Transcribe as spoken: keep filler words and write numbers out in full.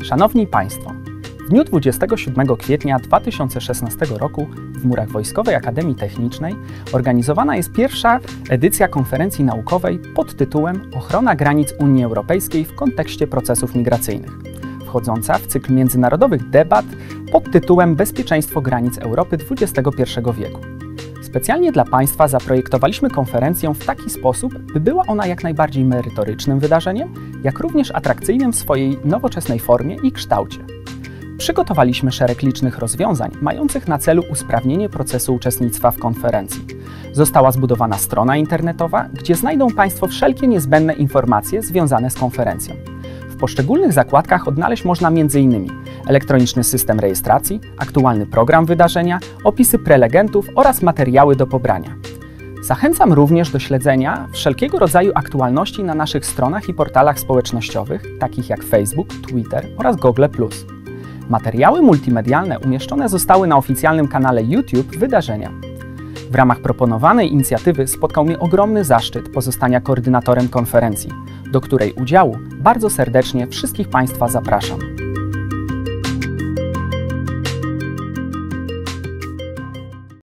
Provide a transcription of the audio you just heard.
Szanowni Państwo, w dniu dwudziestego siódmego kwietnia dwa tysiące szesnastego roku w murach Wojskowej Akademii Technicznej organizowana jest pierwsza edycja konferencji naukowej pod tytułem Ochrona granic Unii Europejskiej w kontekście procesów migracyjnych, wchodząca w cykl międzynarodowych debat pod tytułem Bezpieczeństwo granic Europy dwudziestego pierwszego wieku. Specjalnie dla Państwa zaprojektowaliśmy konferencję w taki sposób, by była ona jak najbardziej merytorycznym wydarzeniem, jak również atrakcyjnym w swojej nowoczesnej formie i kształcie. Przygotowaliśmy szereg licznych rozwiązań mających na celu usprawnienie procesu uczestnictwa w konferencji. Została zbudowana strona internetowa, gdzie znajdą Państwo wszelkie niezbędne informacje związane z konferencją. W poszczególnych zakładkach odnaleźć można m in elektroniczny system rejestracji, aktualny program wydarzenia, opisy prelegentów oraz materiały do pobrania. Zachęcam również do śledzenia wszelkiego rodzaju aktualności na naszych stronach i portalach społecznościowych, takich jak Facebook, Twitter oraz Google plus. Materiały multimedialne umieszczone zostały na oficjalnym kanale YouTube wydarzenia. W ramach proponowanej inicjatywy spotkał mnie ogromny zaszczyt pozostania koordynatorem konferencji, do której udziału bardzo serdecznie wszystkich Państwa zapraszam.